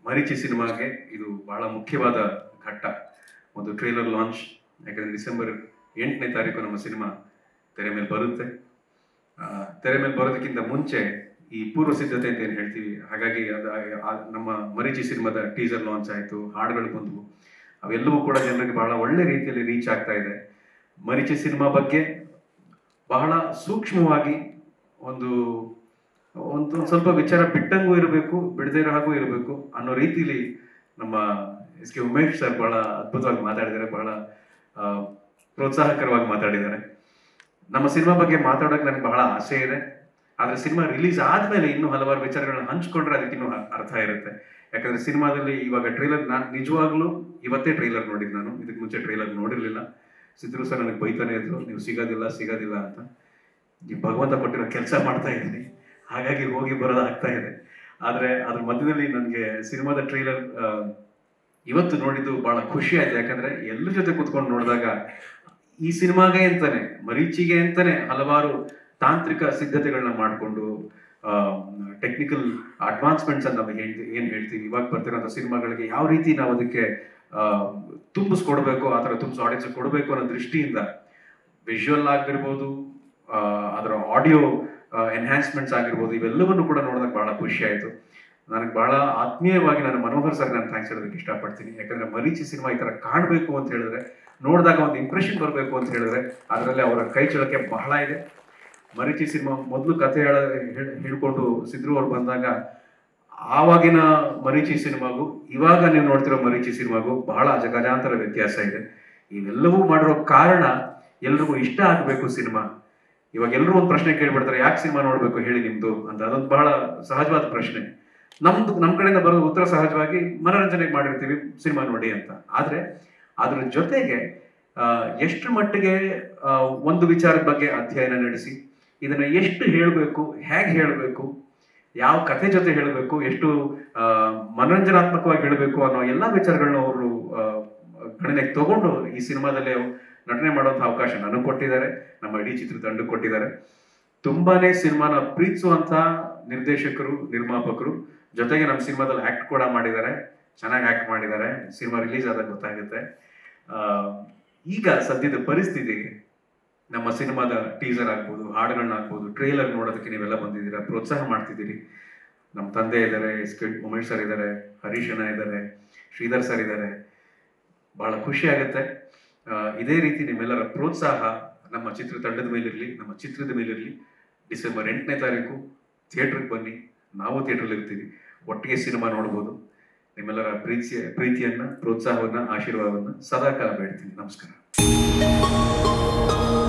ಮರೀಚಿ ಸಿನಿಮಾಗೆ ಇದು ಬಹಳ ಮುಖ್ಯವಾದ ಘಟ್ಟ. ಒಂದು ಟ್ರೇಲರ್ ಲಾಂಚ್, ಯಾಕಂದರೆ ಡಿಸೆಂಬರ್ 8ನೇ ತಾರೀಕು ನಮ್ಮ ಸಿನಿಮಾ ತೆರೆ ಮೇಲೆ ಬರುತ್ತೆ. ತೆರೆ ಮೇಲೆ ಬರೋದಕ್ಕಿಂತ ಮುಂಚೆ ಈ ಪೂರ್ವ ಸಿದ್ಧತೆ ಅಂತ ಏನು ಹೇಳ್ತೀವಿ, ಹಾಗಾಗಿ ನಮ್ಮ ಮರೀಚಿ ಸಿನಿಮಾದ ಟೀಸರ್ ಲಾಂಚ್ ಆಯಿತು, ಹಾಡುಗಳು ಬಂದವು. ಅವೆಲ್ಲವೂ ಕೂಡ ಜನರಿಗೆ ಬಹಳ ಒಳ್ಳೆ ರೀತಿಯಲ್ಲಿ ರೀಚ್ ಆಗ್ತಾ ಇದೆ. ಮರೀಚಿ ಸಿನಿಮಾ ಬಗ್ಗೆ ಬಹಳ ಸೂಕ್ಷ್ಮವಾಗಿ ಒಂದು ಸ್ವಲ್ಪ ವಿಚಾರ ಬಿಟ್ಟಂಗೂ ಇರಬೇಕು, ಬಿಡದೇ ಇರೋ ಹಾಗೂ ಇರಬೇಕು ಅನ್ನೋ ರೀತಿಲಿ ನಮ್ಮ ಎಸ್ ಕೆ ಉಮೇಶ್ ಸರ್ ಬಹಳ ಅದ್ಭುತವಾಗಿ ಮಾತಾಡಿದ್ದಾರೆ, ಬಹಳ ಪ್ರೋತ್ಸಾಹಕರವಾಗಿ ಮಾತಾಡಿದ್ದಾರೆ. ನಮ್ಮ ಸಿನಿಮಾ ಬಗ್ಗೆ ಮಾತಾಡೋಕೆ ನನಗೆ ಬಹಳ ಆಸೆ ಇದೆ. ಆದರೆ ಸಿನಿಮಾ ರಿಲೀಸ್ ಆದಮೇಲೆ ಇನ್ನೂ ಹಲವಾರು ವಿಚಾರಗಳನ್ನ ಹಂಚ್ಕೊಂಡ್ರೆ ಅದಕ್ಕೆ ಇನ್ನೂ ಅರ್ಥ ಇರುತ್ತೆ. ಯಾಕಂದರೆ ಸಿನಿಮಾದಲ್ಲಿ ಇವಾಗ ಟ್ರೈಲರ್, ನಾನು ನಿಜವಾಗ್ಲೂ ಇವತ್ತೇ ಟ್ರೈಲರ್ ನೋಡಿದ್ದು. ನಾನು ಇದಕ್ಕೆ ಮುಂಚೆ ಟ್ರೈಲರ್ ನೋಡಿರಲಿಲ್ಲ. ಸಿದ್ರು ಸರ್ ನನಗೆ ಬೈತಾನೆ ಇದ್ರು, ನೀವು ಸಿಗೋದಿಲ್ಲ ಅಂತ. ಈ ಭಗವಂತ ಕೊಟ್ಟಿರೋ ಕೆಲಸ ಮಾಡ್ತಾ ಇದ್ದೀನಿ, ಹಾಗಾಗಿ ಹೋಗಿ ಬರೋದಾಗ್ತಾ ಇದೆ. ಆದರೆ ಅದ್ರ ಮಧ್ಯದಲ್ಲಿ ನನಗೆ ಸಿನಿಮಾದ ಟ್ರೈಲರ್ ಇವತ್ತು ನೋಡಿದ್ದು ಬಹಳ ಖುಷಿ ಆಯ್ತು. ಯಾಕಂದರೆ ಎಲ್ಲರ ಜೊತೆ ಕೂತ್ಕೊಂಡು ನೋಡಿದಾಗ ಈ ಸಿನಿಮಾಗೆ ಅಂತಾನೆ, ಮರೀಚಿಗೆ ಅಂತಾನೆ ಹಲವಾರು ತಾಂತ್ರಿಕ ಸಿದ್ಧತೆಗಳನ್ನ ಮಾಡಿಕೊಂಡು, ಟೆಕ್ನಿಕಲ್ ಅಡ್ವಾನ್ಸ್ಮೆಂಟ್ಸ್ ಅಂತ ನಾವು ಏನು ಹೇಳ್ತೀವಿ, ಇವಾಗ ಬರ್ತಿರೋಂಥ ಸಿನಿಮಾಗಳಿಗೆ ಯಾವ ರೀತಿ ನಾವು ಅದಕ್ಕೆ ತುಂಬಿಸ್ಕೊಡ್ಬೇಕು, ಆ ಥರ ತುಂಬಿಸ್ ಆಡಿಯನ್ಸ್ ಕೊಡಬೇಕು ಅನ್ನೋ ದೃಷ್ಟಿಯಿಂದ ವಿಜುವಲ್ ಆಗಿರ್ಬೋದು, ಅದರ ಆಡಿಯೋ ಎನ್ಹ್ಯಾನ್ಸ್ಮೆಂಟ್ಸ್ ಆಗಿರ್ಬೋದು, ಇವೆಲ್ಲವನ್ನು ಕೂಡ ನೋಡಿದಾಗ ಬಹಳ ಖುಷಿ ಆಯಿತು. ನನಗೆ ಬಹಳ ಆತ್ಮೀಯವಾಗಿ ನಾನು ಮನೋಹರ್ ಸರ್ ನಾನು ಥ್ಯಾಂಕ್ಸ್ ಹೇಳೋದಕ್ಕೆ ಇಷ್ಟಪಡ್ತೀನಿ. ಯಾಕಂದರೆ ಮರೀಚಿ ಸಿನಿಮಾ ಈ ಥರ ಕಾಣಬೇಕು ಅಂತ ಹೇಳಿದ್ರೆ, ನೋಡಿದಾಗ ಒಂದು ಇಂಪ್ರೆಷನ್ ಬರಬೇಕು ಅಂತ ಹೇಳಿದ್ರೆ ಅದರಲ್ಲಿ ಅವರ ಕೈ ಚಳಕೆ ಬಹಳ ಇದೆ. ಮರೀಚಿ ಸಿನಿಮಾ ಮೊದಲು ಕಥೆ ಹೇಳ್ಕೊಂಡು ಸಿದ್ರು ಅವ್ರು ಬಂದಾಗ, ಆವಾಗಿನ ಮರೀಚಿ ಸಿನಿಮಾಗೂ ಇವಾಗ ನೀವು ನೋಡ್ತಿರೋ ಮರೀಚಿ ಸಿನಿಮಾಗೂ ಬಹಳ ಗಜಾಂತರ ವ್ಯತ್ಯಾಸ ಇದೆ. ಇವೆಲ್ಲವೂ ಮಾಡಿರೋ ಕಾರಣ ಎಲ್ರಿಗೂ ಇಷ್ಟ ಆಗಬೇಕು ಸಿನಿಮಾ. ಇವಾಗ ಎಲ್ಲರೂ ಒಂದು ಪ್ರಶ್ನೆ ಕೇಳ್ಬಿಡ್ತಾರೆ, ಯಾಕೆ ಸಿನಿಮಾ ನೋಡಬೇಕು ಹೇಳಿ ನಿಮ್ದು ಅಂತ. ಅದೊಂದು ಬಹಳ ಸಹಜವಾದ ಪ್ರಶ್ನೆ. ನಮ್ಮ ಕಡೆಯಿಂದ ಬರೋ ಉತ್ತರ ಸಹಜವಾಗಿ ಮನೋರಂಜನೆಗೆ ಮಾಡಿರ್ತೀವಿ, ಸಿನಿಮಾ ನೋಡಿ ಅಂತ. ಆದರೆ ಅದ್ರ ಜೊತೆಗೆ ಎಷ್ಟು ಮಟ್ಟಿಗೆ ಒಂದು ವಿಚಾರದ ಬಗ್ಗೆ ಅಧ್ಯಯನ ನಡೆಸಿ ಇದನ್ನ ಎಷ್ಟು ಹೇಳಬೇಕು, ಹೇಗೆ ಹೇಳಬೇಕು, ಯಾವ ಕಥೆ ಜೊತೆ ಹೇಳಬೇಕು, ಎಷ್ಟು ಮನೋರಂಜನಾತ್ಮಕವಾಗಿ ಹೇಳಬೇಕು ಅನ್ನೋ ಎಲ್ಲ ವಿಚಾರಗಳನ್ನ ಅವರು ಗಣನೆಗೆ ತಗೊಂಡು ಈ ಸಿನಿಮಾದಲ್ಲಿ ನಟನೆ ಮಾಡುವಂಥ ಅವಕಾಶ ನನಗೆ ಕೊಟ್ಟಿದ್ದಾರೆ, ನಮ್ಮ ಇಡೀ ಚಿತ್ರತಂಡಕ್ಕೆ ಕೊಟ್ಟಿದ್ದಾರೆ. ತುಂಬಾನೇ ಸಿನಿಮಾನ ಪ್ರೀತಿಸುವಂಥ ನಿರ್ದೇಶಕರು, ನಿರ್ಮಾಪಕರು, ಜೊತೆಗೆ ನಮ್ಮ ಸಿನಿಮಾದಲ್ಲಿ ಆ್ಯಕ್ಟ್ ಕೂಡ ಮಾಡಿದ್ದಾರೆ, ಚೆನ್ನಾಗಿ ಆ್ಯಕ್ಟ್ ಮಾಡಿದ್ದಾರೆ. ಸಿನಿಮಾ ರಿಲೀಸ್ ಆದಾಗ ಗೊತ್ತಾಗುತ್ತೆ. ಈಗ ಸದ್ಯದ ಪರಿಸ್ಥಿತಿಗೆ ನಮ್ಮ ಸಿನಿಮಾದ ಟೀಸರ್ ಆಗ್ಬೋದು, ಹಾಡುಗಳನ್ನ ಆಗ್ಬೋದು, ಟ್ರೇಲರ್ ನೋಡೋದಕ್ಕೆ ನೀವೆಲ್ಲ ಬಂದಿದ್ದೀರಾ, ಪ್ರೋತ್ಸಾಹ ಮಾಡ್ತಿದ್ದೀರಿ. ನಮ್ಮ ತಂದೆ ಇದ್ದಾರೆ, ಎಸ್ ಕೆ ಉಮೇಶ್ ಸರ್ ಇದ್ದಾರೆ, ಹರೀಶ್ ಅಣ್ಣ ಇದ್ದಾರೆ, ಶ್ರೀಧರ್ ಸರ್ ಇದ್ದಾರೆ. ಬಹಳ ಖುಷಿ ಆಗುತ್ತೆ. ಇದೇ ರೀತಿ ನಿಮ್ಮೆಲ್ಲರ ಪ್ರೋತ್ಸಾಹ ನಮ್ಮ ಚಿತ್ರತಂಡದ ಮೇಲಿರಲಿ, ನಮ್ಮ ಚಿತ್ರದ ಮೇಲಿರಲಿ. ಡಿಸೆಂಬರ್ 8ನೇ ತಾರೀಕು ಥಿಯೇಟ್ರಿಗೆ ಬನ್ನಿ, ನಾವು ಥಿಯೇಟ್ರಲ್ಲಿ ಇರ್ತೀವಿ, ಒಟ್ಟಿಗೆ ಸಿನಿಮಾ ನೋಡ್ಬೋದು. ನಿಮ್ಮೆಲ್ಲರ ಪ್ರೀತಿಯನ್ನ, ಪ್ರೋತ್ಸಾಹವನ್ನ, ಆಶೀರ್ವಾದವನ್ನ ಸದಾಕಾಲ ಬೇಡ್ತೀನಿ. ನಮಸ್ಕಾರ.